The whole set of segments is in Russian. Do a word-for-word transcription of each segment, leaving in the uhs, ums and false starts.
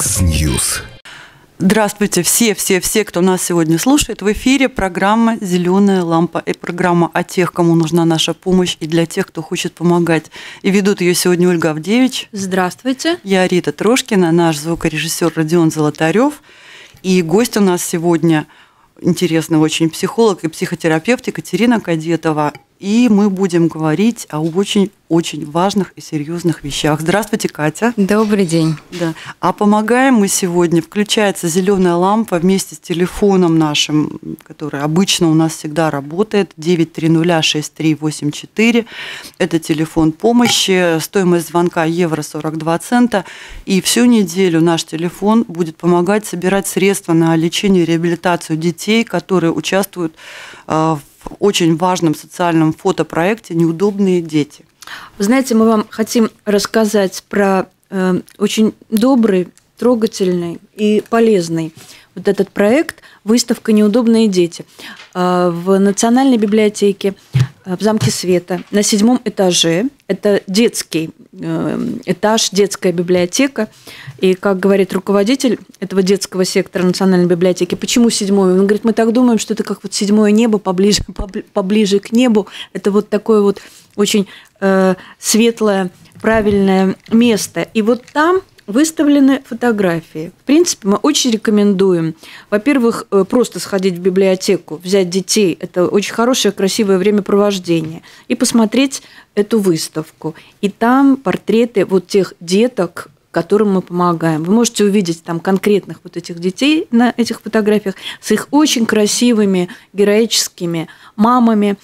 Яндекс.Ньюс. Здравствуйте, все-все-все, кто нас сегодня слушает. В эфире программа «Зеленая лампа». И программа о тех, кому нужна наша помощь, и для тех, кто хочет помогать. И ведут ее сегодня Ольга Авдевич. Здравствуйте. Я Рита Трошкина, наш звукорежиссер Родион Золотарев. И гость у нас сегодня интересный очень психолог и психотерапевт Екатерина Кадетова. И мы будем говорить о очень-очень важных и серьезных вещах. Здравствуйте, Катя. Добрый день. Да. А помогаем мы сегодня. Включается зеленая лампа вместе с телефоном нашим, который обычно у нас всегда работает, девять три ноль шесть три восемь четыре. Это телефон помощи. Стоимость звонка евро сорок два цента. И всю неделю наш телефон будет помогать собирать средства на лечение и реабилитацию детей, которые участвуют в в очень важном социальном фотопроекте «Неудобные дети». Вы знаете, мы вам хотим рассказать про э, очень добрый, трогательный и полезный вот этот проект «Выставка «Неудобные дети» э, в Национальной библиотеке э, в Замке Света на седьмом этаже. Это детский э, этаж, детская библиотека. И, как говорит руководитель этого детского сектора Национальной библиотеки, почему седьмой? Он говорит, мы так думаем, что это как вот седьмое небо, поближе, поближе к небу. Это вот такое вот очень э, светлое, правильное место. И вот там выставлены фотографии. В принципе, мы очень рекомендуем, во-первых, просто сходить в библиотеку, взять детей. Это очень хорошее, красивое времяпровождение. И посмотреть эту выставку. И там портреты вот тех деток, которым мы помогаем. Вы можете увидеть там конкретных вот этих детей на этих фотографиях с их очень красивыми, героическими мамами.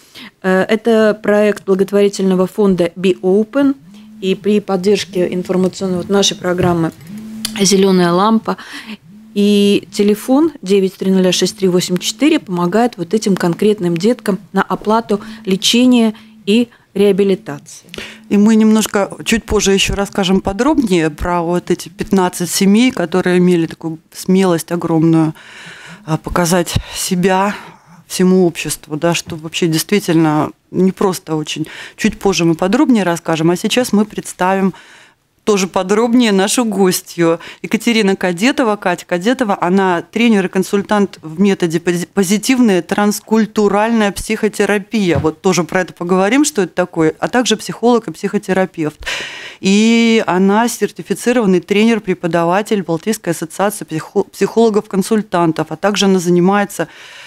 Это проект благотворительного фонда Be Open. И при поддержке информационной вот нашей программы «Зеленая лампа» и телефон девять три ноль шесть три восемь четыре помогает вот этим конкретным деткам на оплату лечения и реабилитации. И мы немножко чуть позже еще расскажем подробнее про вот эти пятнадцать семей, которые имели такую смелость огромную показать себя всему обществу, да, что вообще действительно не просто очень. Чуть позже мы подробнее расскажем, а сейчас мы представим тоже подробнее нашу гостью. Екатерина Кадетова, Катя Кадетова, она тренер и консультант в методе позитивная транскультуральная психотерапия. Вот тоже про это поговорим, что это такое, а также психолог и психотерапевт. И она сертифицированный тренер-преподаватель Балтийской ассоциации психологов-консультантов, а также она занимается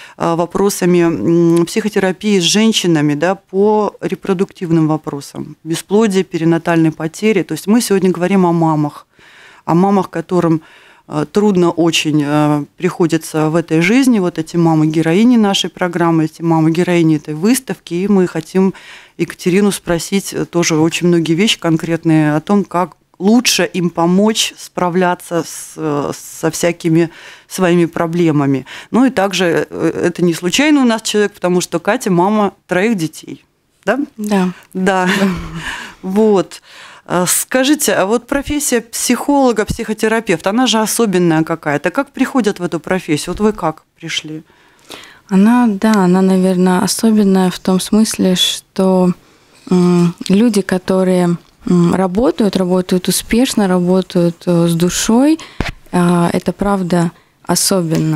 вопросами психотерапии с женщинами, да, по репродуктивным вопросам, бесплодие, перинатальной потери. То есть мы сегодня говорим о мамах, о мамах, которым трудно очень приходится в этой жизни. Вот эти мамы-героини нашей программы, эти мамы-героини этой выставки. И мы хотим Екатерину спросить тоже очень многие вещи конкретные о том, как лучше им помочь справляться с, со всякими своими проблемами. Ну и также это не случайно у нас человек, потому что Катя мама троих детей. Да? Да. Да. Вот. Скажите, а вот профессия психолога, психотерапевта, она же особенная какая-то. Как приходят в эту профессию? Вот вы как пришли? Она, да, она, наверное, особенная в том смысле, что люди, которые работают, работают успешно, работают с душой. Это правда особенно.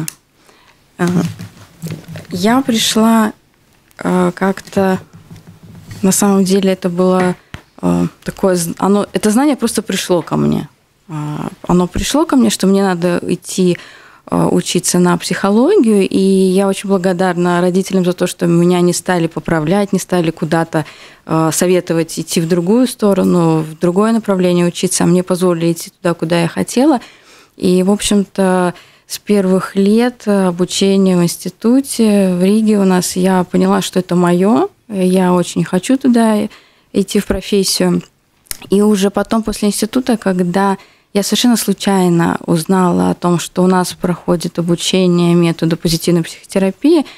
Я пришла как-то, на самом деле это было такое, оно, это знание просто пришло ко мне. Оно пришло ко мне, что мне надо идти учиться на психологию, и я очень благодарна родителям за то, что меня не стали поправлять, не стали куда-то советовать идти в другую сторону, в другое направление учиться, а мне позволили идти туда, куда я хотела. И, в общем-то, с первых лет обучения в институте в Риге у нас я поняла, что это мое, я очень хочу туда идти в профессию. И уже потом, после института, когда я совершенно случайно узнала о том, что у нас проходит обучение методу позитивной психотерапии.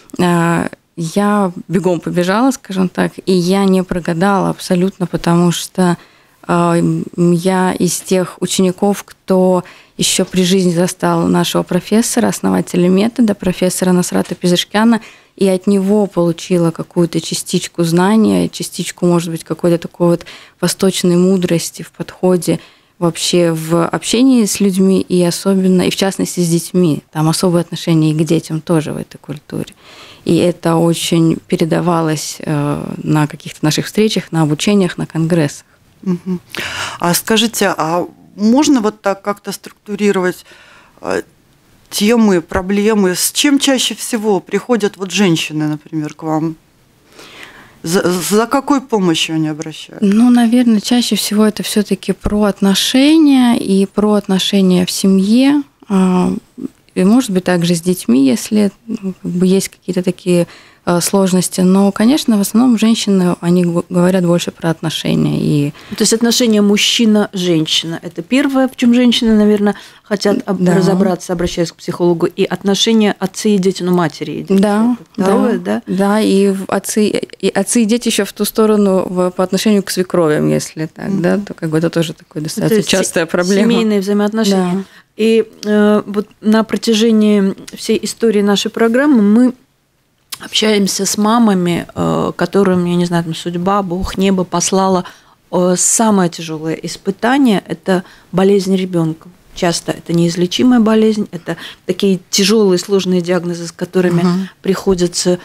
Я бегом побежала, скажем так, и я не прогадала абсолютно, потому что я из тех учеников, кто еще при жизни застал нашего профессора, основателя метода, профессора Насрата Пизышкяна, и от него получила какую-то частичку знания, частичку, может быть, какой-то такой вот восточной мудрости в подходе вообще в общении с людьми и особенно, и в частности с детьми. Там особое отношение и к детям тоже в этой культуре. И это очень передавалось на каких-то наших встречах, на обучениях, на конгрессах. Угу. А скажите, а можно вот так как-то структурировать темы, проблемы? С чем чаще всего приходят вот женщины, например, к вам? За, за какой помощью они обращаются? Ну, наверное, чаще всего это все-таки про отношения и про отношения в семье. И, может быть, также с детьми, если ну, как бы есть какие-то такие сложности. Но, конечно, в основном женщины, они говорят больше про отношения. И... То есть отношения мужчина-женщина – это первое, в чем женщины, наверное, хотят да. разобраться, обращаясь к психологу, и отношения отцы и дети, ну, матери и дети. Да, Второе, да, да? Да, и отцы, и отцы и дети еще в ту сторону в, по отношению к свекровям, если так, mm-hmm. да, то как бы это тоже такое достаточно то частая проблема. Семейные взаимоотношения. Да. И э, вот на протяжении всей истории нашей программы мы общаемся с мамами, которым, я не знаю, там судьба, Бог, небо послала самое тяжелое испытание – это болезнь ребенка. Часто это неизлечимая болезнь, это такие тяжелые, сложные диагнозы, с которыми угу. приходится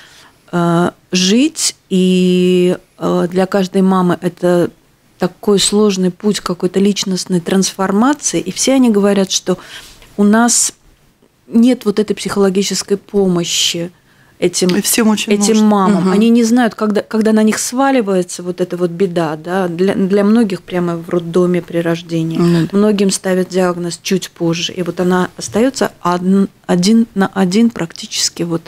жить. И для каждой мамы это такой сложный путь какой-то личностной трансформации. И все они говорят, что у нас нет вот этой психологической помощи этим, этим мамам. Угу. Они не знают, когда, когда на них сваливается вот эта вот беда. Да? Для, для многих прямо в роддоме при рождении. Угу. Многим ставят диагноз чуть позже. И вот она остается один, один на один практически вот,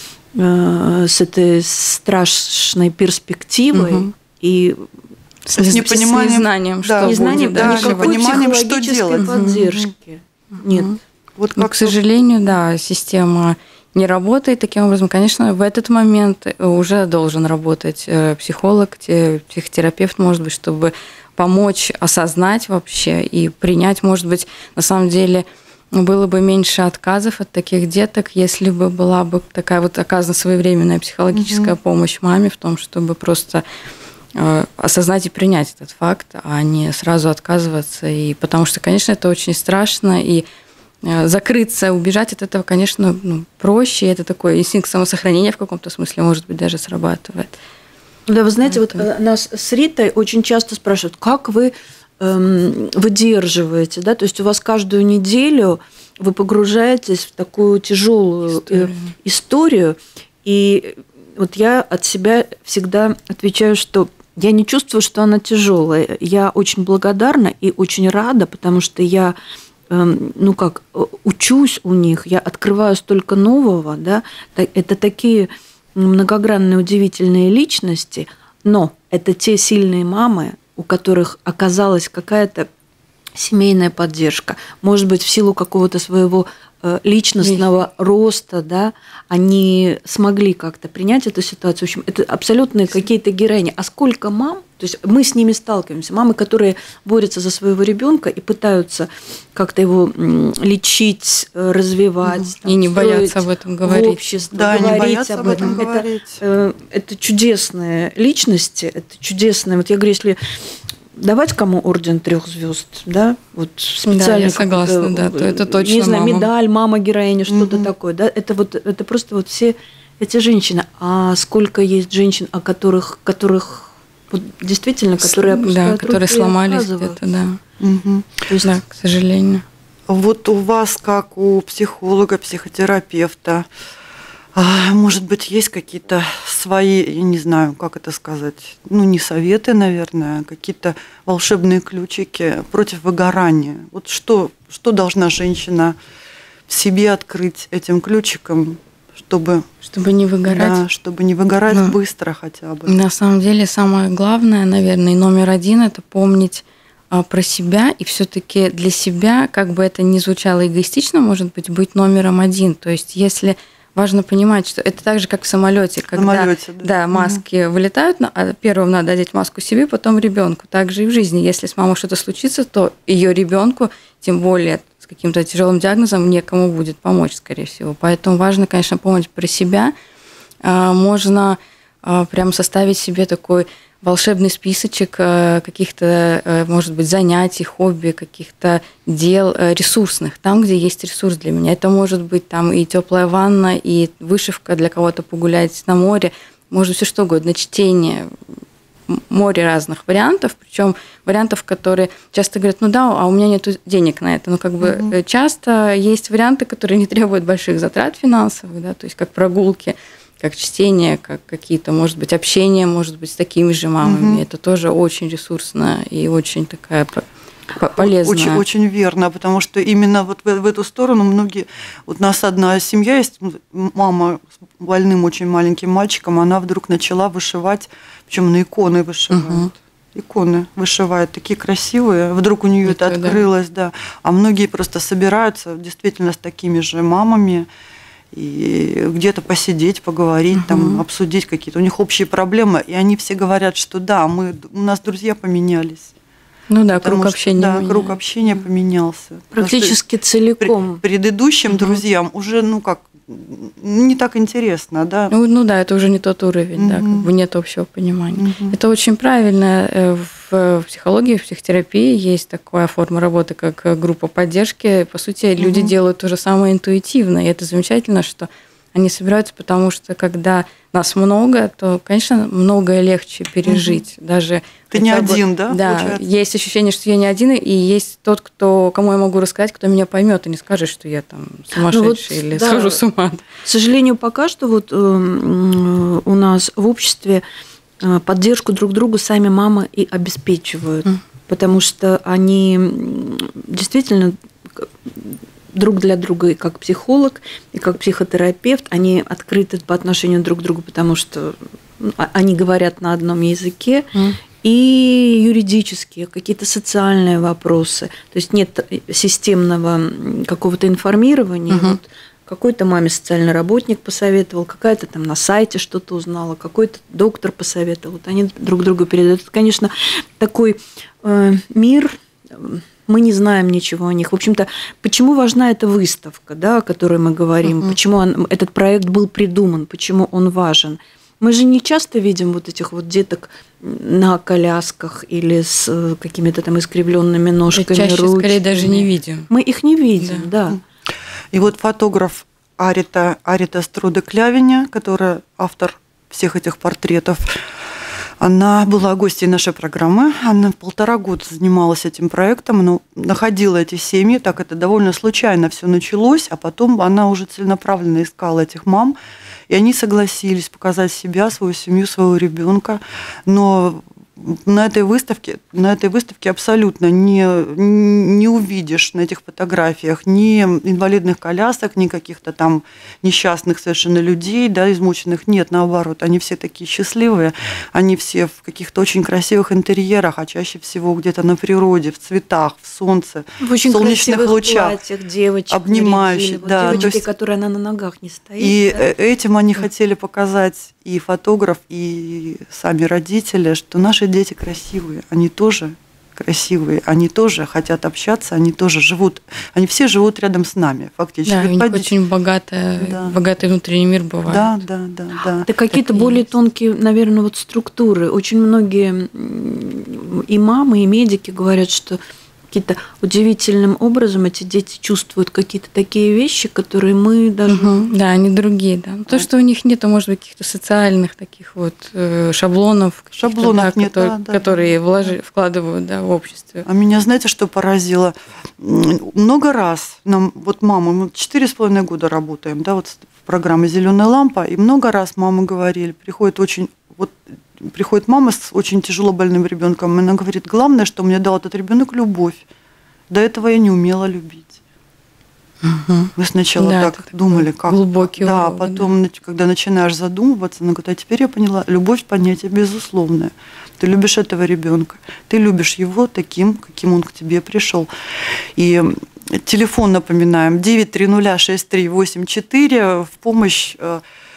э, с этой страшной перспективой. Угу. И с, с непониманием, знанием, да, что незнанием, будет, да, непониманием, что делать. Поддержки. Угу. Нет. Вот как к сожалению, да, система не работает таким образом. Конечно, в этот момент уже должен работать психолог, психотерапевт, может быть, чтобы помочь осознать вообще и принять, может быть, на самом деле было бы меньше отказов от таких деток, если бы была бы такая вот оказана своевременная психологическая угу. помощь маме в том, чтобы просто осознать и принять этот факт, а не сразу отказываться. И потому что, конечно, это очень страшно, и закрыться, убежать от этого, конечно, ну, проще. Это такой инстинкт самосохранения в каком-то смысле, может быть, даже срабатывает. Да, вы знаете, это... вот нас с Ритой очень часто спрашивают, как вы эм, выдерживаете, да, то есть у вас каждую неделю вы погружаетесь в такую тяжелую историю. историю, и вот я от себя всегда отвечаю, что я не чувствую, что она тяжелая. Я очень благодарна и очень рада, потому что я ну как, учусь у них, я открываю столько нового, да, это такие многогранные, удивительные личности, но это те сильные мамы, у которых оказалась какая-то семейная поддержка, может быть, в силу какого-то своего личностного роста, да, они смогли как-то принять эту ситуацию. В общем, это абсолютно какие-то героини. А сколько мам, то есть мы с ними сталкиваемся, мамы, которые борются за своего ребенка и пытаются как-то его лечить, развивать. И там, не боятся об этом говорить. В обществе, да, говорить не боятся об этом. этом говорить. Это, это чудесные личности, это чудесные. Вот я говорю, если давать кому орден трех звезд, да, вот специально. Да, я согласна, да, то это точно. Не знаю, мама. медаль, мама героиня, что-то угу. такое, да, это вот, это просто вот все эти женщины. А сколько есть женщин, о которых, которых вот, действительно, которые опускают да, которые руки, сломались где-то, да. Угу. То есть, да, к сожалению. Вот у вас, как у психолога, психотерапевта, может быть, есть какие-то свои, я не знаю, как это сказать, ну, не советы, наверное, а какие-то волшебные ключики против выгорания. Вот что, что должна женщина в себе открыть этим ключиком, чтобы... Чтобы не выгорать. Да, чтобы не выгорать ну, быстро хотя бы. На самом деле, самое главное, наверное, и номер один – это помнить про себя, и все-таки для себя, как бы это ни звучало эгоистично, может быть, быть номером один. То есть, если... Важно понимать, что это так же, как в самолете, когда самолете, да. Да, маски угу. вылетают, а первым надо одеть маску себе, потом ребенку. Так же и в жизни. Если с мамой что-то случится, то ее ребенку, тем более с каким-то тяжелым диагнозом, некому будет помочь, скорее всего. Поэтому важно, конечно, помнить про себя. Можно прям составить себе такой волшебный списочек каких-то, может быть, занятий, хобби, каких-то дел ресурсных, там, где есть ресурс для меня. Это может быть там и теплая ванна, и вышивка для кого-то погулять на море, может все что угодно, чтение, море разных вариантов, причем вариантов, которые часто говорят, ну да, а у меня нет денег на это. Но как бы mm-hmm. часто есть варианты, которые не требуют больших затрат финансовых, да, то есть как прогулки, как чтение, как какие-то, может быть, общение, может быть, с такими же мамами. Mm-hmm. Это тоже очень ресурсно и очень такая полезная. Очень, очень верно, потому что именно вот в, в эту сторону многие... Вот у нас одна семья есть, мама с больным очень маленьким мальчиком, она вдруг начала вышивать, причем на иконы вышивает. Uh-huh. Иконы вышивает, такие красивые. Вдруг у нее это, это открылось, да. да. А многие просто собираются действительно с такими же мамами, и где-то посидеть, поговорить, uh-huh. там, обсудить какие-то. У них общие проблемы, и они все говорят, что да, мы, у нас друзья поменялись. Ну да, круг общения. Да, круг общения поменялся. Практически целиком. Предыдущим uh-huh. друзьям уже, ну как, не так интересно, да? Ну, ну да, это уже не тот уровень, uh-huh. да, как бы нет общего понимания. Uh-huh. Это очень правильно. В психологии, в психотерапии есть такая форма работы, как группа поддержки. По сути, uh-huh. люди делают то же самое интуитивно, и это замечательно, что они собираются, потому что когда нас много, то, конечно, многое легче пережить. Угу. Даже ты не один, бы, да? Да, получается? Есть ощущение, что я не один, и есть тот, кто, кому я могу рассказать, кто меня поймет, и не скажет, что я там сумасшедший ну вот, или да, схожу с ума. К сожалению, пока что вот э, у нас в обществе поддержку друг другу сами мамы и обеспечивают, mm. потому что они действительно друг для друга и как психолог, и как психотерапевт, они открыты по отношению друг к другу, потому что они говорят на одном языке, mm. и юридические, какие-то социальные вопросы. То есть нет системного какого-то информирования. Mm-hmm. Вот какой-то маме социальный работник посоветовал, какая-то там на сайте что-то узнала, какой-то доктор посоветовал. Вот они друг другу передают. Это, конечно, такой э, мир. Мы не знаем ничего о них. В общем-то, почему важна эта выставка, да, о которой мы говорим, uh-huh. почему он, этот проект был придуман, почему он важен. Мы же не часто видим вот этих вот деток на колясках или с какими-то там искривленными ножками, чаще, ручками. Скорее, даже не видим. Мы их не видим, да. да. И вот фотограф Арита, Арита Струде-Клявиня, которая автор всех этих портретов, она была гостьей нашей программы, она полтора года занималась этим проектом, она находила эти семьи, так это довольно случайно все началось, а потом она уже целенаправленно искала этих мам, и они согласились показать себя, свою семью, своего ребенка, но на этой выставке, на этой выставке абсолютно не, не увидишь на этих фотографиях ни инвалидных колясок, ни каких-то там несчастных совершенно людей, да, измученных. Нет, наоборот, они все такие счастливые, они все в каких-то очень красивых интерьерах, а чаще всего где-то на природе, в цветах, в солнце, в, очень в солнечных лучах, платьях, девочек, обнимающих. Вот да, девочки, есть, которые она на ногах не стоит. И да? этим они да. хотели показать и фотограф, и сами родители, что наши дети красивые, они тоже красивые, они тоже хотят общаться, они тоже живут, они все живут рядом с нами, фактически. Да, у них очень богатый, да. богатый внутренний мир бывает. Да, да, да. да. Это какие-то более есть. Тонкие, наверное, вот структуры. Очень многие и мамы, и медики говорят, что какие-то удивительным образом эти дети чувствуют какие-то такие вещи, которые мы даже... Угу, да, они другие, да. То, что у них нет, может быть, каких-то социальных таких вот э, шаблонов, шаблонов да, нет, которые, да, да, которые да. Вложи, вкладывают да, в общество. А меня, знаете, что поразило? Много раз нам, вот мамы, мы четыре с половиной года работаем, да, вот в программе «Зеленая лампа», и много раз мамы говорили, приходит очень... вот приходит мама с очень тяжело больным ребенком, и она говорит, главное, что мне дал этот ребенок, любовь. До этого я не умела любить. Угу. Вы сначала да, так думали, как... Глубокий да, урок, потом, да. когда начинаешь задумываться, она говорит, а теперь я поняла, любовь понятие безусловное. Ты любишь этого ребенка, ты любишь его таким, каким он к тебе пришел. И телефон, напоминаем, девять три ноль шесть три восемь четыре в помощь...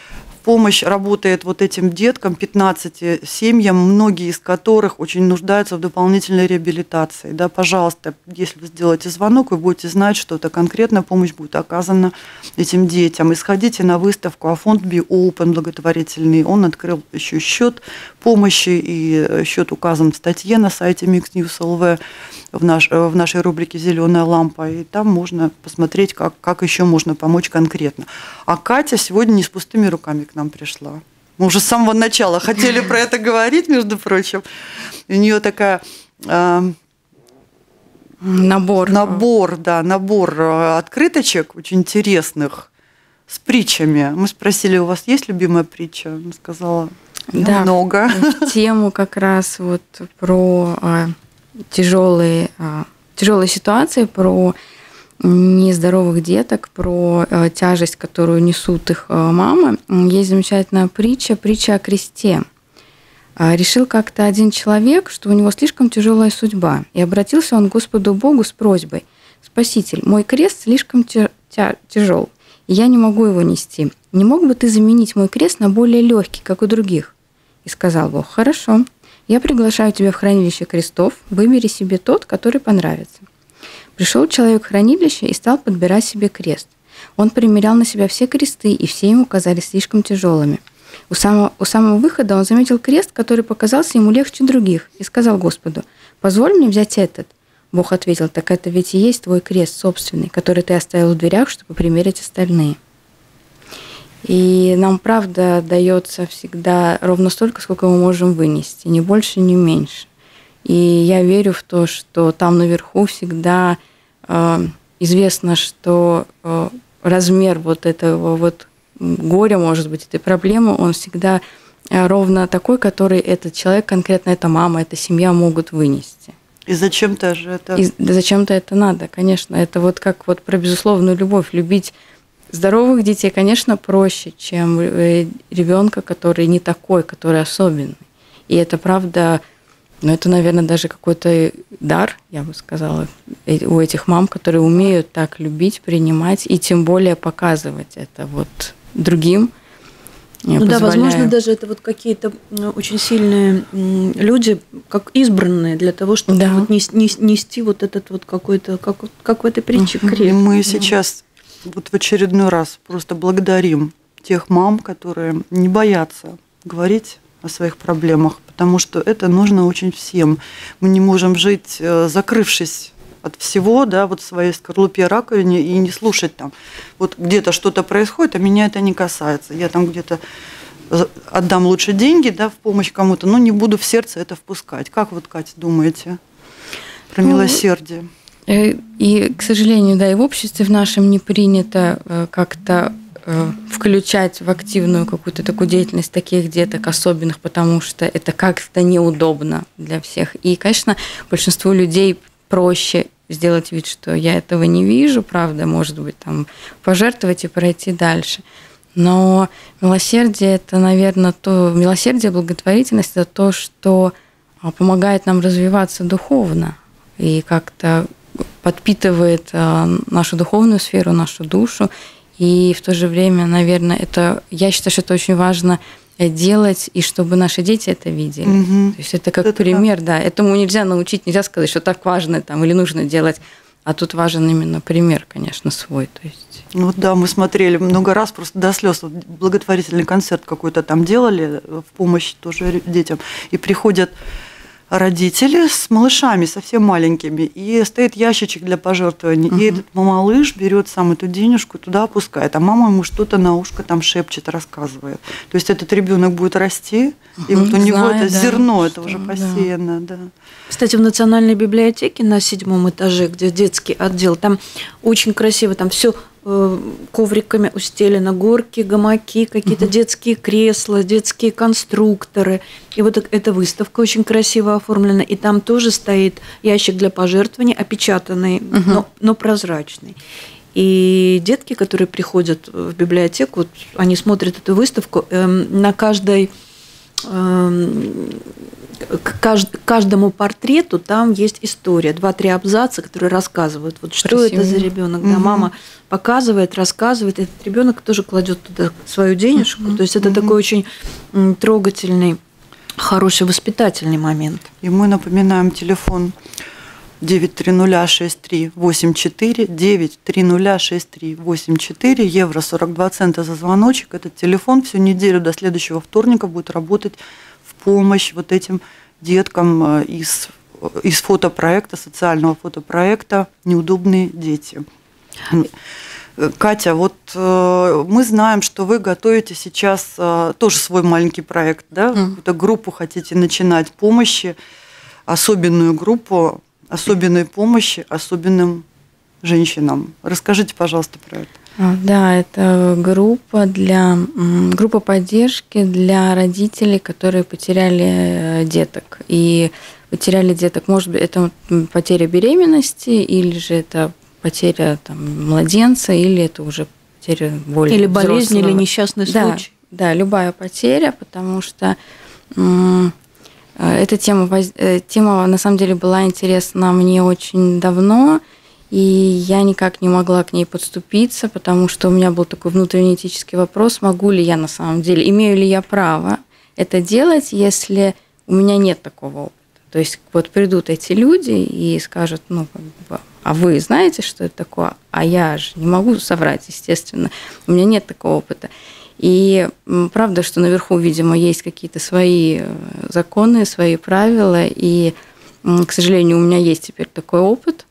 помощь работает вот этим деткам, пятнадцати семьям, многие из которых очень нуждаются в дополнительной реабилитации. Да, пожалуйста, если вы сделаете звонок, вы будете знать, что это конкретная помощь будет оказана этим детям. И сходите на выставку, а фонд Be Open благотворительный, он открыл еще счет помощи, и счет указан в статье на сайте Mixed News точка эл ви в, наш, в нашей рубрике «Зеленая лампа», и там можно посмотреть, как, как еще можно помочь конкретно. А Катя сегодня не с пустыми руками к нам пришла. Мы уже с самого начала хотели про это говорить, между прочим. У нее такая... Э, набор. Набор, да, набор открыточек очень интересных с притчами. Мы спросили, у вас есть любимая притча? Она сказала, да, много. В тему как раз вот про а, тяжелые, а, тяжелые ситуации, про нездоровых деток, про а, тяжесть, которую несут их а, мамы. Есть замечательная притча, притча о кресте. А, решил как-то один человек, что у него слишком тяжелая судьба, и обратился он к Господу Богу с просьбой: «Спаситель, мой крест слишком тяжел, и я не могу его нести. Не мог бы ты заменить мой крест на более легкий, как у других?» И сказал Бог: «Хорошо, я приглашаю тебя в хранилище крестов, выбери себе тот, который понравится». Пришел человек в хранилище и стал подбирать себе крест. Он примерял на себя все кресты, и все ему казались слишком тяжелыми. У самого, у самого выхода он заметил крест, который показался ему легче других, и сказал Господу: «Позволь мне взять этот». Бог ответил: «Так это ведь и есть твой крест собственный, который ты оставил в дверях, чтобы примерить остальные». И нам, правда, дается всегда ровно столько, сколько мы можем вынести, ни больше, ни меньше. И я верю в то, что там наверху всегда э, известно, что э, размер вот этого вот горя, может быть, этой проблемы, он всегда ровно такой, который этот человек, конкретно эта мама, эта семья могут вынести. И зачем-то же это... И зачем-то это надо, конечно. Это вот как вот про безусловную любовь. Любить здоровых детей, конечно, проще, чем ребенка, который не такой, который особенный. И это правда, ну это, наверное, даже какой-то дар, я бы сказала, у этих мам, которые умеют так любить, принимать и тем более показывать это вот другим. Ну позволяю. Да, возможно, даже это вот какие-то очень сильные люди, как избранные для того, чтобы да. вот нести вот этот вот какой-то, как, как в этой притче, крест. И мы сейчас вот в очередной раз просто благодарим тех мам, которые не боятся говорить о своих проблемах, потому что это нужно очень всем. Мы не можем жить, закрывшись от всего, да, вот в своей скорлупе, раковине, и не слушать там. Вот где-то что-то происходит, а меня это не касается. Я там где-то отдам лучше деньги, да, в помощь кому-то, но не буду в сердце это впускать. Как вот, Катя, думаете про ну, милосердие? И, к сожалению, да, и в обществе в нашем не принято как-то включать в активную какую-то такую деятельность таких деток особенных, потому что это как-то неудобно для всех. И, конечно, большинству людей проще сделать вид, что я этого не вижу, правда, может быть, там пожертвовать и пройти дальше. Но милосердие – это, наверное, то, милосердие, благотворительность – это то, что помогает нам развиваться духовно и как-то подпитывает нашу духовную сферу, нашу душу. И в то же время, наверное, это, я считаю, что это очень важно делать, и чтобы наши дети это видели. Угу. То есть это как это пример, да. Этому нельзя научить, нельзя сказать, что так важно там, или нужно делать, а тут важен именно пример, конечно, свой. То есть... Ну да, мы смотрели много раз, просто до слез. Благотворительный концерт какой-то там делали в помощь тоже детям, и приходят родители с малышами совсем маленькими, и стоит ящичек для пожертвований, угу. и этот малыш берет сам эту денежку, туда опускает, а мама ему что-то на ушко там шепчет, рассказывает. То есть этот ребенок будет расти, угу. и вот у него Знаю, это да, зерно, это уже посеяно. Да. Да. Кстати, в Национальной библиотеке на седьмом этаже, где детский отдел, там очень красиво, там все ковриками устелено, горки, гамаки, какие-то угу. детские кресла, детские конструкторы. И вот эта выставка очень красиво оформлена. И там тоже стоит ящик для пожертвований, опечатанный, угу. но, но прозрачный. И детки, которые приходят в библиотеку, вот, они смотрят эту выставку, э, на каждой к каждому портрету там есть история, два-три абзаца, которые рассказывают, вот что Красиво. Это за ребенок. Угу. Да, мама показывает, рассказывает, этот ребенок тоже кладет туда свою денежку. Угу. То есть это угу. такой очень трогательный, хороший воспитательный момент. И мы напоминаем телефон девять три ноль шесть три восемь четыре, девять три ноль шесть три восемь четыре, евро сорок два цента за звоночек. Этот телефон всю неделю до следующего вторника будет работать в помощь вот этим деткам из, из фотопроекта, социального фотопроекта «Неудобные дети». Катя, вот мы знаем, что вы готовите сейчас тоже свой маленький проект, да? Mm. Какую-то группу хотите начинать помощи, особенную группу особенной помощи особенным женщинам. Расскажите, пожалуйста, про это. Да, это группа, для, группа поддержки для родителей, которые потеряли деток. И потеряли деток, может быть, это потеря беременности, или же это потеря там, младенца, или это уже потеря более Или болезнь, взрослого. Или несчастный случай. Да, да, любая потеря, потому что эта тема, тема на самом деле была интересна мне очень давно, и я никак не могла к ней подступиться, потому что у меня был такой внутренний этический вопрос, могу ли я на самом деле, имею ли я право это делать, если у меня нет такого опыта. То есть вот придут эти люди и скажут, ну, как бы, а вы знаете, что это такое? А я же не могу соврать, естественно, у меня нет такого опыта. И правда, что наверху, видимо, есть какие-то свои законы, свои правила, и, к сожалению, у меня есть теперь такой опыт,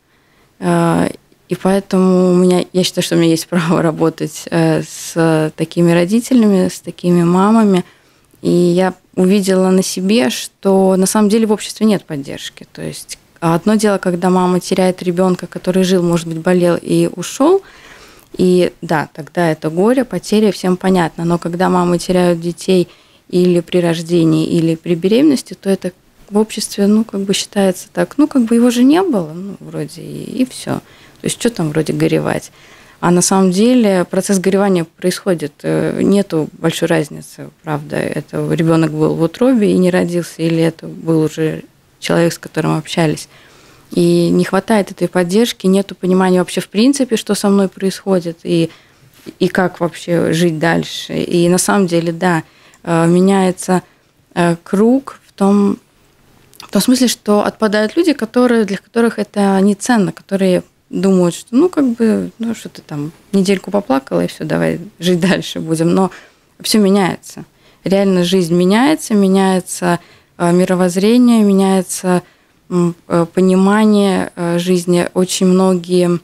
и поэтому у меня, я считаю, что у меня есть право работать с такими родителями, с такими мамами, и я увидела на себе, что на самом деле в обществе нет поддержки. То есть одно дело, когда мама теряет ребенка, который жил, может быть, болел и ушел, и да, тогда это горе, потеря, всем понятно. Но когда мамы теряют детей или при рождении, или при беременности, то это в обществе, ну, как бы считается так, ну, как бы его же не было, ну, вроде, и, и все. То есть что там вроде горевать? А на самом деле процесс горевания происходит, нету большой разницы, правда, это ребенок был в утробе и не родился, или это был уже человек, с которым общались. И не хватает этой поддержки, нету понимания вообще в принципе, что со мной происходит, и, и как вообще жить дальше. И на самом деле, да, меняется круг в том, в том смысле, что отпадают люди, которые, для которых это не ценно, которые думают, что ну как бы, ну что ты там, недельку поплакала, и все, давай жить дальше будем. Но все меняется. Реально жизнь меняется, меняется мировоззрение, меняется понимание жизни, очень многие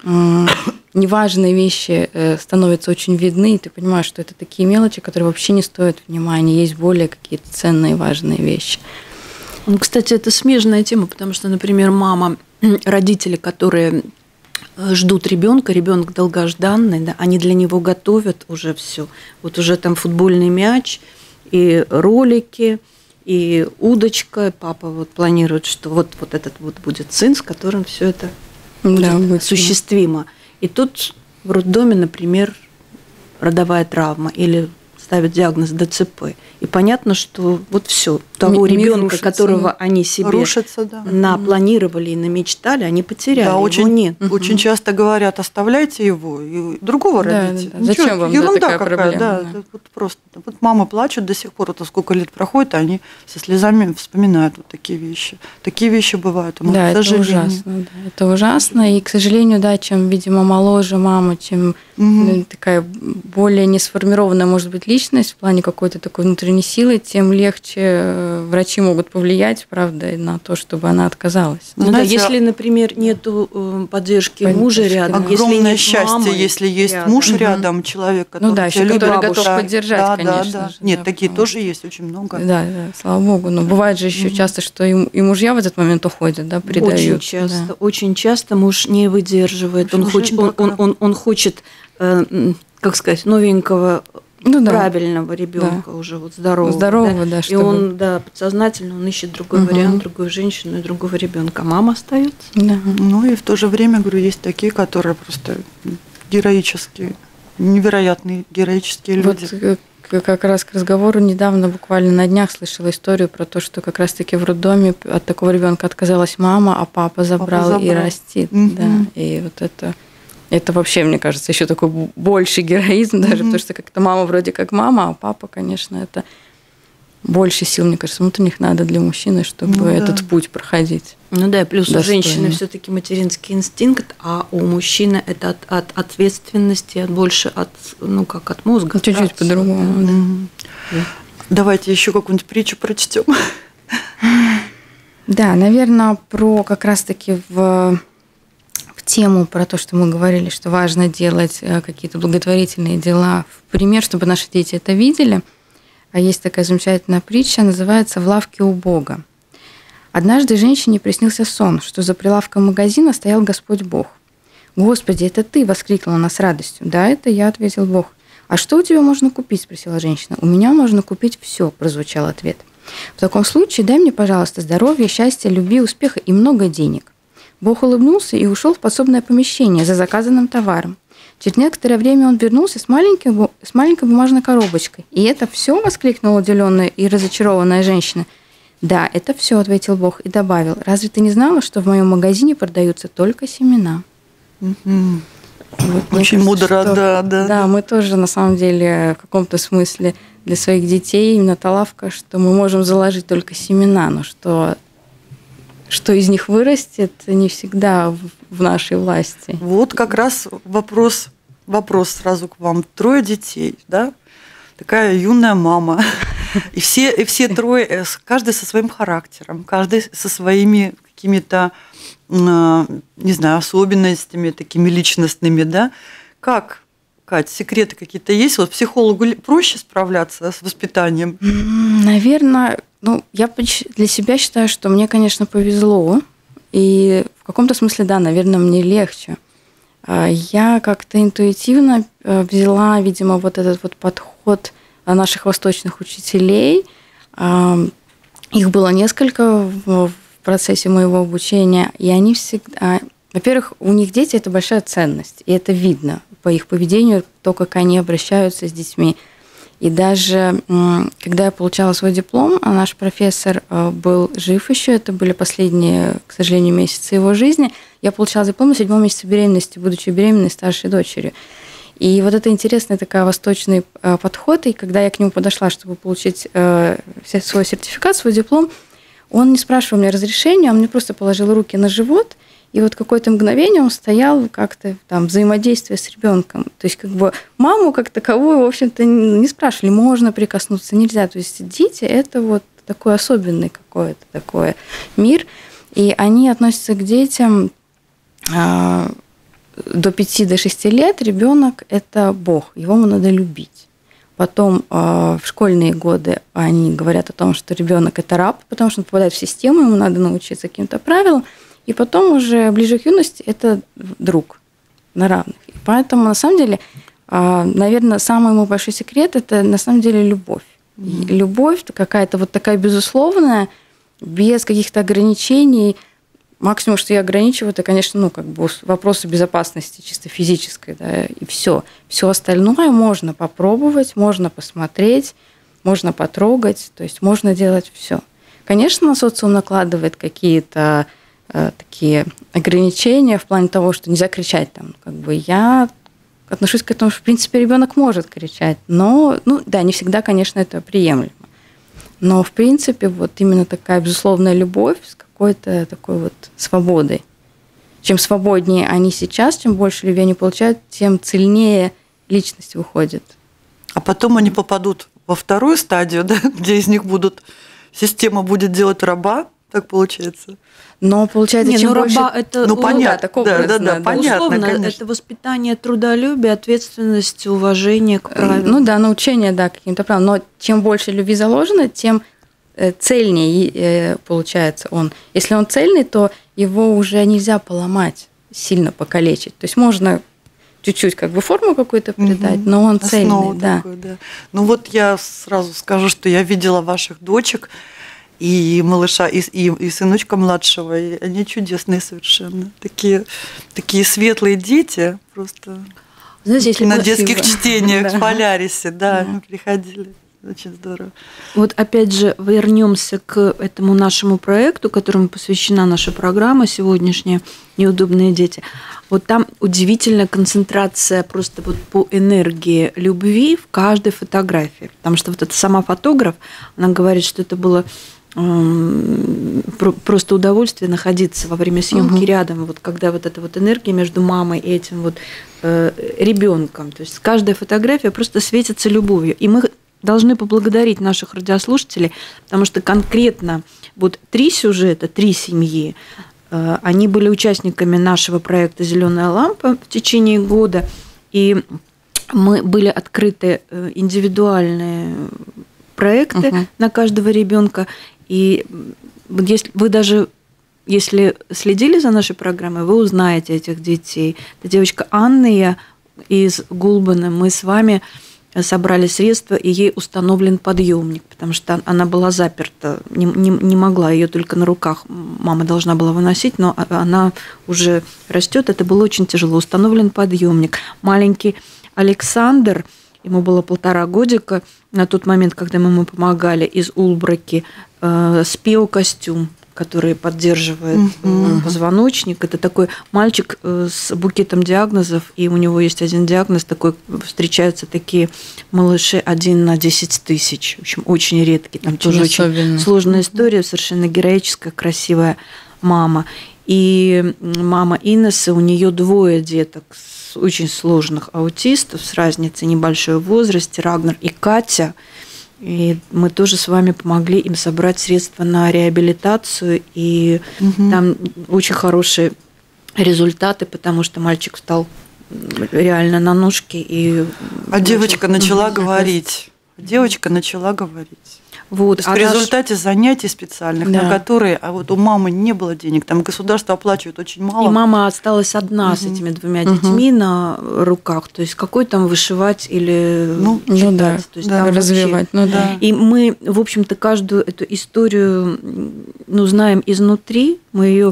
неважные вещи становятся очень видны, и ты понимаешь, что это такие мелочи, которые вообще не стоят внимания, есть более какие-то ценные, важные вещи. Ну, кстати, это смежная тема, потому что, например, мама, родители, которые ждут ребенка, ребенок долгожданный, да, они для него готовят уже все. Вот уже там футбольный мяч и ролики, и удочка, папа вот планирует, что вот, вот этот вот будет сын, с которым все это да, будет осуществимо. И тут в роддоме, например, родовая травма или ставят диагноз ДЦП. И понятно, что вот все того ребенка, которого они себе рушится, да. напланировали и намечтали, они потеряли. Да, его очень, нет. Очень угу. часто говорят, оставляйте его и другого да, родите. Да, да. Зачем Ничего, вам ерунда такая какая, проблема? Да, да. Вот просто. Вот мамы плачут до сих пор, это сколько лет проходит, а они со слезами вспоминают вот такие вещи. Такие вещи бывают. У да, это ужасно. Да. Это ужасно. И, к сожалению, да, чем, видимо, моложе мама, чем угу. такая более несформированная, может быть, личность в плане какой-то такой внутренней силы, тем легче врачи могут повлиять, правда, на то, чтобы она отказалась. Ну, знаете, да, если, например, нету поддержки, поддержки мужа рядом, огромное если нет счастье, мамы если есть рядом. муж рядом, человек, который, ну, да, еще любит, который готов да, поддержать, да, конечно. Да, да. Же, нет, да, такие потому... тоже есть очень много. Да, да, слава богу. Но бывает же еще mm-hmm. часто, что и, и мужья в этот момент уходят, да, предают. Очень часто, да. очень часто муж не выдерживает, он, Слушай, хоч, он, он, он, он хочет, э, как сказать, новенького. Ну, да. Правильного ребенка да. уже вот здорового, здорового, да, да чтобы... и он да подсознательно он ищет другой угу. вариант, другую женщину и другого ребенка. Мама остается. Да. Ну и в то же время, говорю, есть такие, которые просто героические, невероятные героические люди. Вот, к как раз к разговору недавно, буквально на днях, слышала историю про то, что как раз-таки в роддоме от такого ребенка отказалась мама, а папа забрал, папа забрал. И растит. Mm-hmm. Да. И вот это, это вообще, мне кажется, еще такой больший героизм даже, mm-hmm. потому что как-то мама вроде как мама, а папа, конечно, это больше сил, мне кажется, внутренних надо для мужчины, чтобы ну, этот да. путь проходить. Ну да, плюс достойно. У женщины все-таки материнский инстинкт, а у мужчины это от, от ответственности, больше от, ну как от мозга. Чуть-чуть по-другому. Да. Mm-hmm. Да. Давайте еще какую-нибудь притчу прочтем. Да, наверное, про как раз-таки в, в тему про то, что мы говорили, что важно делать какие-то благотворительные дела в пример, чтобы наши дети это видели. А есть такая замечательная притча, называется «В лавке у Бога». Однажды женщине приснился сон, что за прилавком магазина стоял Господь Бог. «Господи, это ты!» – воскликнула она с радостью. «Да, это я», – ответил Бог. «А что у тебя можно купить?» – спросила женщина. «У меня можно купить все», – прозвучал ответ. «В таком случае дай мне, пожалуйста, здоровья, счастья, любви, успеха и много денег». Бог улыбнулся и ушел в подсобное помещение за заказанным товаром. Через некоторое время он вернулся с маленькой, с маленькой бумажной коробочкой. «И это все?» – воскликнула удивленная и разочарованная женщина. «Да, это все», – ответил Бог и добавил. «Разве ты не знала, что в моем магазине продаются только семена?» Mm-hmm. Вот, очень кажется, мудро, что, да, да. Да, мы тоже на самом деле в каком-то смысле для своих детей именно та лавка, что мы можем заложить только семена, но что, что из них вырастет, не всегда в, в нашей власти. Вот как раз вопрос, вопрос сразу к вам. Трое детей, да? Такая юная мама. И все, и все трое, каждый со своим характером, каждый со своими какими-то, не знаю, особенностями, такими личностными, да? Как, Кать, секреты какие-то есть? Вот психологу проще справляться с воспитанием? Наверное, ну, я для себя считаю, что мне, конечно, повезло. И в каком-то смысле, да, наверное, мне легче. Я как-то интуитивно взяла, видимо, вот этот вот подход наших восточных учителей. Их было несколько в процессе моего обучения, и они всегда... Во-первых, у них дети – это большая ценность, и это видно по их поведению, то, как они обращаются с детьми. И даже когда я получала свой диплом, а наш профессор был жив еще, это были последние, к сожалению, месяцы его жизни, я получала диплом на седьмом месяце беременности, будучи беременной старшей дочерью. И вот это интересный такой восточный подход, и когда я к нему подошла, чтобы получить свой сертификат, свой диплом, он не спрашивал у меня разрешения, он мне просто положил руки на живот, и вот какое-то мгновение он стоял как-то там взаимодействие с ребенком. То есть как бы маму как таковую, в общем-то, не спрашивали, можно прикоснуться, нельзя. То есть дети – это вот такой особенный какой-то такой мир, и они относятся к детям до пяти-шести лет. Ребенок – это Бог, его надо любить. Потом в школьные годы они говорят о том, что ребенок – это раб, потому что он попадает в систему, ему надо научиться каким-то правилам. И потом уже ближе к юности это друг на равных. И поэтому, на самом деле, наверное, самый мой большой секрет – это, на самом деле, любовь. Mm-hmm. И любовь какая-то вот такая безусловная, без каких-то ограничений. Максимум, что я ограничиваю, это, конечно, ну, как бы вопросы безопасности чисто физической, да, и все. Все остальное можно попробовать, можно посмотреть, можно потрогать, то есть можно делать все. Конечно, социум накладывает какие-то такие ограничения в плане того, что нельзя кричать там. Как бы я отношусь к этому, что, в принципе, ребенок может кричать, но, ну, да, не всегда, конечно, это приемлемо. Но, в принципе, вот именно такая безусловная любовь с какой-то такой вот свободой. Чем свободнее они сейчас, чем больше любви они получают, тем цельнее личность выходит. А потом они попадут во вторую стадию, да, где из них будут, система будет делать раба, так получается. Но получается, не, чем ну, больше... раба это, ну, понятно, да, да, да, да, да, понятно, условно, конечно. Это воспитание трудолюбия, ответственности, уважения к правилам. Ну да, научение, да, каким-то правилам. Но чем больше любви заложено, тем цельнее получается он. Если он цельный, то его уже нельзя поломать, сильно покалечить. То есть можно чуть-чуть как бы форму какую-то придать, угу. но он цельный. Да. Такой, да. Ну вот я сразу скажу, что я видела ваших дочек, и малыша, и, и, и сыночка младшего, и они чудесные совершенно. Такие, такие светлые дети просто. Знаете, если на мы... детских чтениях Да. в Полярисе, да, Да. мы приходили. Очень здорово. Вот опять же вернемся к этому нашему проекту, которому посвящена наша программа сегодняшняя «Неудобные дети». Вот там удивительная концентрация просто вот по энергии любви в каждой фотографии. Потому что вот эта сама фотограф, она говорит, что это было эм, про- просто удовольствие находиться во время съемки Мгм. рядом, вот когда вот эта вот энергия между мамой и этим вот э, ребенком. То есть каждая фотография просто светится любовью. И мы должны поблагодарить наших радиослушателей, потому что конкретно вот три сюжета, три семьи, э, они были участниками нашего проекта «Зеленая лампа» в течение года, и мы были открыты э, индивидуальные проекты Мгм. на каждого ребенка. И вот если вы даже если следили за нашей программой, вы узнаете этих детей. Это девочка Анна из Гулбана. Мы с вами собрали средства, и ей установлен подъемник, потому что она была заперта, не, не, не могла, ее только на руках мама должна была выносить, но она уже растет, это было очень тяжело. Установлен подъемник. Маленький Александр, ему было полтора годика, на тот момент, когда мы ему помогали, из Улбраки, э, спео-костюм, который поддерживает Мгм. позвоночник. Это такой мальчик с букетом диагнозов, и у него есть один диагноз такой, встречаются такие малыши один на десять тысяч. В общем, очень редкий. Там Очень тоже очень особенно. сложная история, совершенно героическая, красивая мама. И мама Инессы, у нее двое деток с очень сложных аутистов, с разницей небольшой в возрасте, Рагнар и Катя. И мы тоже с вами помогли им собрать средства на реабилитацию, и Мгм. там очень хорошие результаты, потому что мальчик встал реально на ножки. И А девочка начала Мгм. говорить. Девочка начала говорить. Вот. То есть А в наш- результате занятий специальных, Да. на которые, а вот у мамы не было денег, там государство оплачивает очень мало. И мама осталась одна с Мгм. этими двумя Мгм. детьми на руках. То есть какой там вышивать или Ну, читать. ну да, То есть да, там вообще- развивать. Ну да. Да. И мы, в общем-то, каждую эту историю, ну, знаем изнутри, мы ее,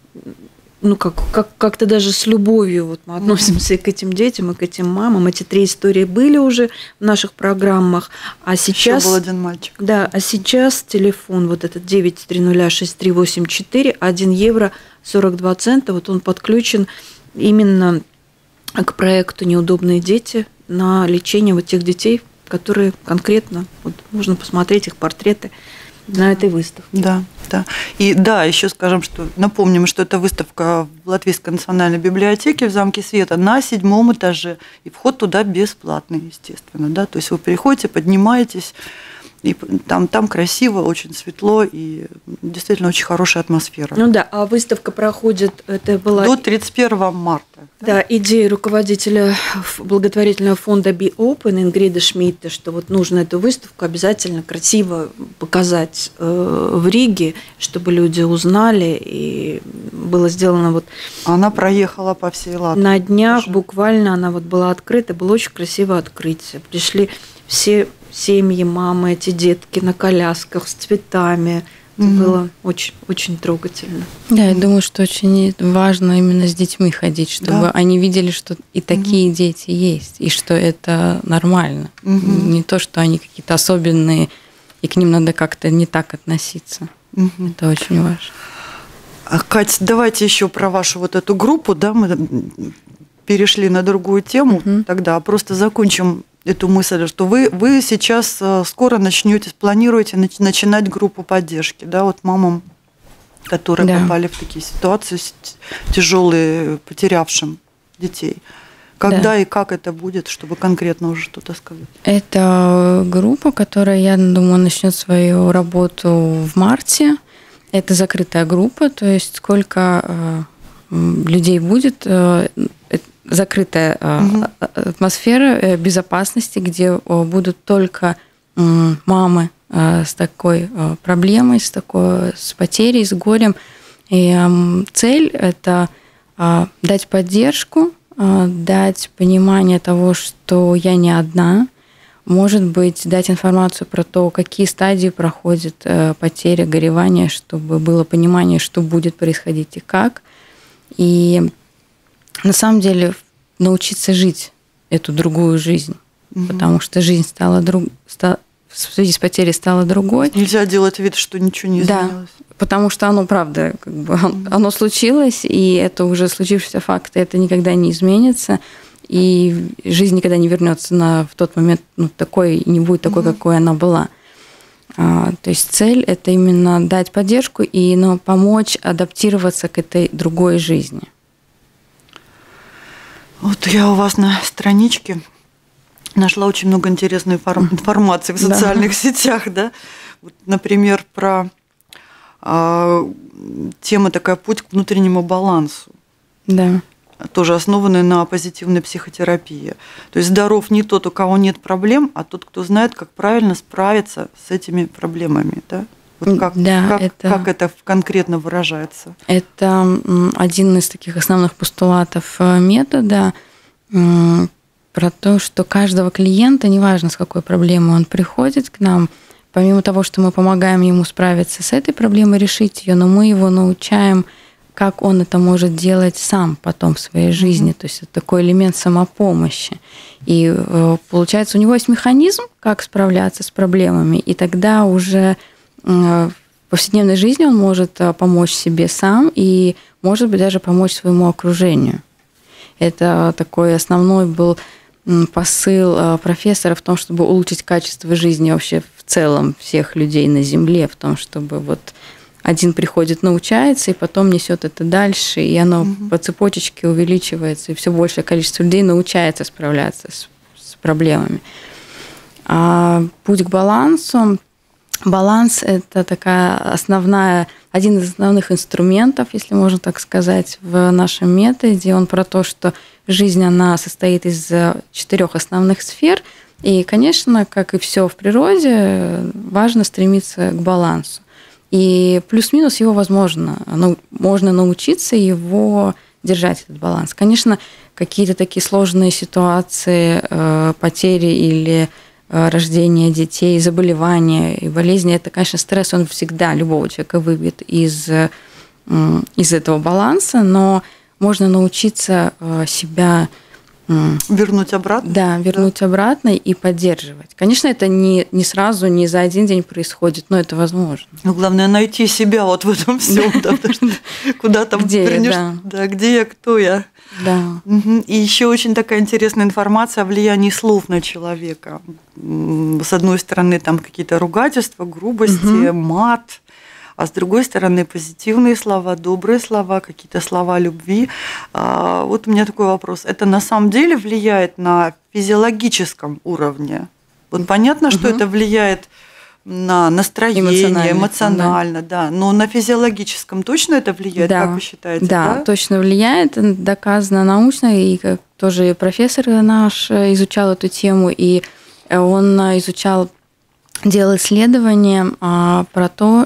ну, как, как, как-то даже с любовью вот мы относимся и к этим детям, и к этим мамам. Эти три истории были уже в наших программах, а сейчас... Еще был один мальчик. Да, а сейчас телефон вот этот девять три ноль шесть три восемь четыре, один евро сорок два цента, вот он подключен именно к проекту «Неудобные дети» на лечение вот тех детей, которые конкретно, вот можно посмотреть их портреты на этой выставке. Да, да. И да, еще скажем, что напомним, что это выставка в Латвийской национальной библиотеке в Замке Света на седьмом этаже. И вход туда бесплатный, естественно. Да? То есть вы приходите, поднимаетесь, и там, там красиво, очень светло и действительно очень хорошая атмосфера. Ну да, а выставка проходит, это была... До тридцать первого марта. Да, идея руководителя благотворительного фонда Be Open Ингрида Шмидта, что вот нужно эту выставку обязательно красиво показать э, в Риге, чтобы люди узнали, и было сделано вот Она проехала по всей Латвии. на днях, Тоже. буквально она вот была открыта, было очень красивое открытие. Пришли все семьи, мамы, эти детки на колясках с цветами. Это Мгм. было очень, очень трогательно. Да, я думаю, что очень важно именно с детьми ходить, чтобы Да. они видели, что и такие дети есть, и что это нормально. Мгм. Не то, что они какие-то особенные, и к ним надо как-то не так относиться. Мгм. Это очень важно. А, Кать, давайте еще про вашу вот эту группу, да, мы перешли на другую тему, Мгм. тогда просто закончим эту мысль, что вы, вы сейчас э, скоро начнете, планируете нач- начинать группу поддержки, да, вот мамам, которые Да. попали в такие ситуации тяжелые, потерявшим детей. Когда Да. и как это будет, чтобы конкретно уже что-то сказать? Это группа, которая, я думаю, начнет свою работу в марте. Это закрытая группа, то есть сколько э, м, людей будет, э, э, закрытая э, Мгм. а- атмосфера э, безопасности, где э, будут только м, мамы э, с такой э, проблемой, с такой, с потерей, с горем. И эм, цель – это э, дать поддержку, э, дать понимание того, что я не одна, может быть, дать информацию про то, какие стадии проходит э, потеря, горевание, чтобы было понимание, что будет происходить и как. И на самом деле научиться жить эту другую жизнь, Угу. потому что жизнь стала друг, ста, в связи с потерей стала другой. Нельзя делать вид, что ничего не изменилось. Да, потому что оно, правда, как бы, угу. оно случилось, и это уже случившийся факт, и это никогда не изменится, и жизнь никогда не вернется на, в тот момент ну, такой, не будет такой, угу. какой она была. А, то есть цель – это именно дать поддержку и ну, помочь адаптироваться к этой другой жизни. Вот я у вас на страничке нашла очень много интересной информации в социальных да. сетях, да. Вот, например, про а, тема такая «Путь к внутреннему балансу». Да. Тоже основанная на позитивной психотерапии. То есть здоров не тот, у кого нет проблем, а тот, кто знает, как правильно справиться с этими проблемами. Да? Вот как, да, как, это, как это конкретно выражается? Это один из таких основных постулатов метода про то, что каждого клиента, неважно, с какой проблемой он приходит к нам, помимо того, что мы помогаем ему справиться с этой проблемой, решить ее, но мы его научаем, как он это может делать сам потом в своей жизни. Mm-hmm. То есть это такой элемент самопомощи. И получается, у него есть механизм, как справляться с проблемами, и тогда уже в повседневной жизни он может помочь себе сам и, может быть, даже помочь своему окружению. Это такой основной был посыл профессора в том, чтобы улучшить качество жизни вообще в целом всех людей на Земле, в том, чтобы вот один приходит, научается, и потом несет это дальше, и оно угу. по цепочечке увеличивается, и все большее количество людей научается справляться с, с проблемами. А путь к балансу. Баланс – это такая основная, один из основных инструментов, если можно так сказать, в нашем методе. Он про то, что жизнь, она состоит из четырех основных сфер, и, конечно, как и все в природе, важно стремиться к балансу. И плюс-минус его возможно, ну, можно научиться его держать, этот баланс. Конечно, какие-то такие сложные ситуации, э, потери или э, рождение детей, заболевания и болезни, это, конечно, стресс, он всегда любого человека выбьет из, э, из этого баланса, но можно научиться э, себя вернуть обратно? Да, вернуть да. обратно и поддерживать. Конечно, это не, не сразу, не за один день происходит, но это возможно. Но главное найти себя вот в этом всем, куда там вернешь. Да, где я, кто я. Да. И еще очень такая интересная информация о влиянии слов на человека. С одной стороны, там какие-то ругательства, грубости, мат. А с другой стороны, позитивные слова, добрые слова, какие-то слова любви. Вот у меня такой вопрос. Это на самом деле влияет на физиологическом уровне? Вот понятно, что угу. это влияет на настроение, эмоционально, эмоционально да. да. Но на физиологическом точно это влияет, да. как вы считаете? Да, да, точно влияет, доказано научно, и как тоже профессор наш изучал эту тему, и он изучал, делал исследования про то,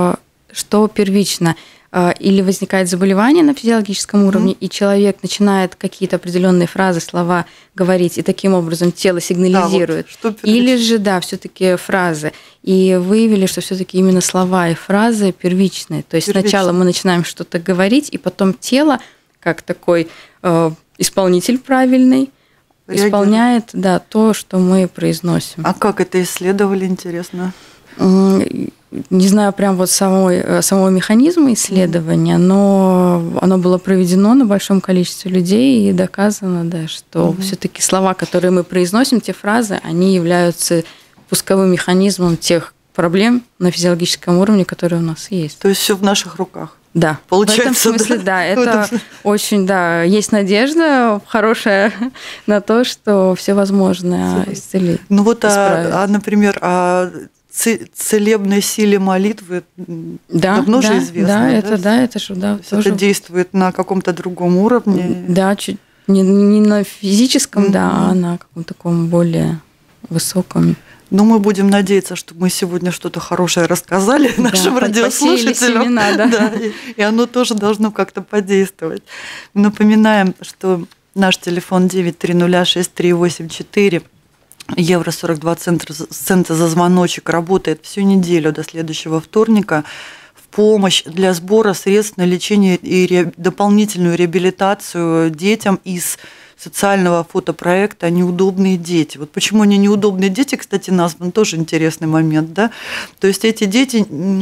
что первично или возникает заболевание на физиологическом уровне, mm-hmm. и человек начинает какие-то определенные фразы, слова говорить, и таким образом тело сигнализирует. Да, вот или же, да, все-таки фразы. И выявили, что все-таки именно слова и фразы первичные. То есть Первично. Сначала мы начинаем что-то говорить, и потом тело, как такой э, исполнитель правильный, Реагирует. Исполняет да, то, что мы произносим. А как это исследовали, интересно? Не знаю прям вот самой, самого механизма исследования, mm-hmm. но оно было проведено на большом количестве людей и доказано, да, что mm-hmm. все-таки слова, которые мы произносим, те фразы, они являются пусковым механизмом тех проблем на физиологическом уровне, которые у нас есть. То есть все в наших руках. Да, получается, в этом смысле, да, да это этом... очень, да, есть надежда хорошая на то, что все возможно исцелить. Ну вот, а, а, например, о целебной силе молитвы да, давно да, же известно. Да, это, да? да, это же, да. То тоже... Это действует на каком-то другом уровне. Да, чуть не, не на физическом, mm-hmm. да, а на каком-то таком более высоком. Но мы будем надеяться, что мы сегодня что-то хорошее рассказали да, нашим радиослушателям. Семена, да. Да, и, и оно тоже должно как-то подействовать. Напоминаем, что наш телефон девять три ноль шесть три восемь четыре, евро сорок два цента, цента за звоночек, работает всю неделю до следующего вторника в помощь для сбора средств на лечение и ре, дополнительную реабилитацию детям из социального фотопроекта «Неудобные дети». Вот почему они неудобные дети, кстати, назван, тоже интересный момент, да? То есть эти дети,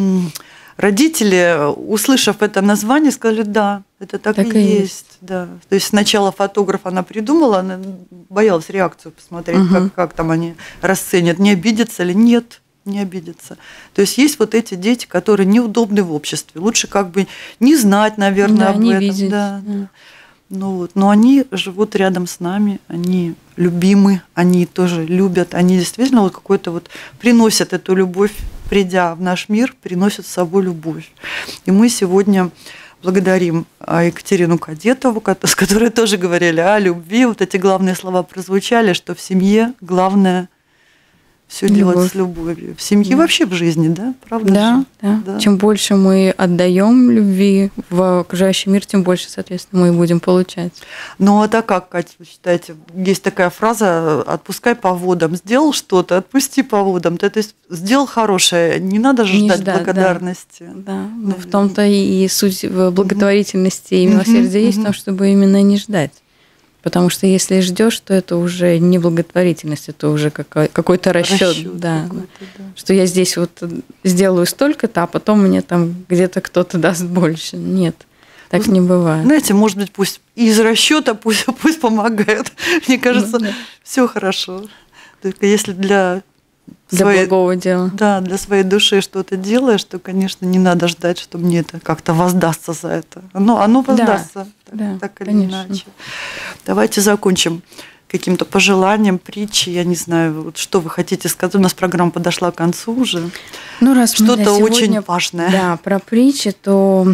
родители, услышав это название, сказали, да, это так, так и, и есть. есть. Да. То есть сначала фотограф она придумала, она боялась реакцию посмотреть, угу. как, как там они расценят, не обидятся ли, нет. Не обидеться. То есть есть вот эти дети, которые неудобны в обществе. Лучше как бы не знать, наверное, да, об не этом. Видеть. Да, да. Ну, вот. Но они живут рядом с нами, они любимы, они тоже любят, они действительно вот какой-то вот приносят эту любовь, придя в наш мир, приносят с собой любовь. И мы сегодня благодарим Екатерину Кадетову, с которой тоже говорили о любви. Вот эти главные слова прозвучали, что в семье главное все делать с любовью. В семье да. вообще в жизни, да? Правда? Да, да, да. Чем больше мы отдаем любви в окружающий мир, тем больше, соответственно, мы и будем получать. Ну, а так как, Катя, вы считаете, есть такая фраза «отпускай по водам». Сделал что-то, отпусти по водам. То есть сделал хорошее, не надо же ждать, ждать благодарности. Да, да. Ну, в том-то и суть в благотворительности и милосердия есть в том, чтобы именно не ждать. Потому что если ждешь, то это уже не благотворительность, это уже какой-то расчет, расчет да, да. Что я здесь вот сделаю столько-то, а потом мне там где-то кто-то даст больше. Нет, так не бывает. Знаете, может быть, пусть из расчета пусть, пусть помогает. Мне кажется, да. все хорошо. Только если для Для своей, благого дела. Да, для своей души что-то делаешь, то, конечно, не надо ждать, что мне это как-то воздастся за это. Оно, оно воздастся, да, так, да, так или конечно. иначе. Давайте закончим каким-то пожеланием, притчей, я не знаю, вот что вы хотите сказать. У нас программа подошла к концу уже. Ну, раз что-то очень важное. Да, про притчи, то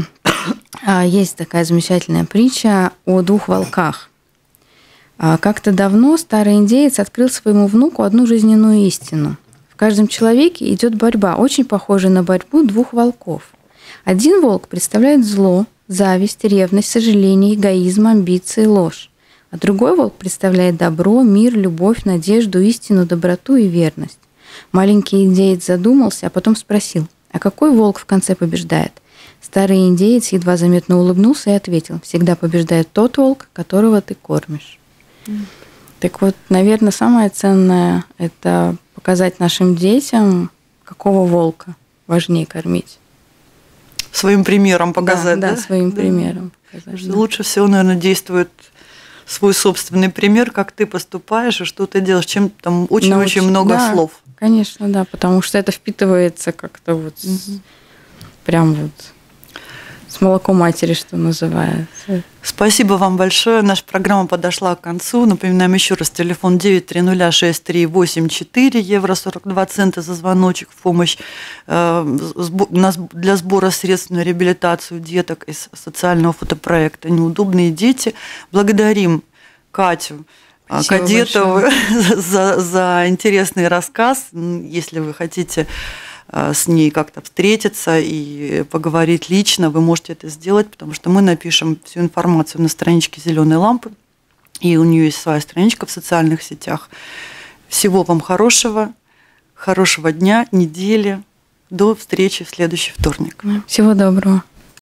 есть такая замечательная притча о двух волках. Как-то давно старый индеец открыл своему внуку одну жизненную истину. В каждом человеке идет борьба, очень похожая на борьбу двух волков. Один волк представляет зло, зависть, ревность, сожаление, эгоизм, амбиции, ложь. А другой волк представляет добро, мир, любовь, надежду, истину, доброту и верность. Маленький индеец задумался, а потом спросил, а какой волк в конце побеждает? Старый индеец едва заметно улыбнулся и ответил, всегда побеждает тот волк, которого ты кормишь. Mm. Так вот, наверное, самое ценное – это показать нашим детям, какого волка важнее кормить. Своим примером показать, да? Да, да своим да. примером. Показать, да. Лучше всего, наверное, действует свой собственный пример, как ты поступаешь и что ты делаешь, чем там очень-очень много да, слов. Конечно, да, потому что это впитывается как-то вот угу. прям вот с молоком матери, что называется. Спасибо вам большое. Наша программа подошла к концу. Напоминаем еще раз, телефон девять три ноль шесть три восемь четыре, евро сорок два цента за звоночек в помощь для сбора средств на реабилитацию деток из социального фотопроекта «Неудобные дети». Благодарим Катю Спасибо Кадетову за, за интересный рассказ. Если вы хотите с ней как-то встретиться и поговорить лично, вы можете это сделать, потому что мы напишем всю информацию на страничке «Зеленой лампы», и у нее есть своя страничка в социальных сетях. Всего вам хорошего, хорошего дня, недели. До встречи в следующий вторник. Всего доброго.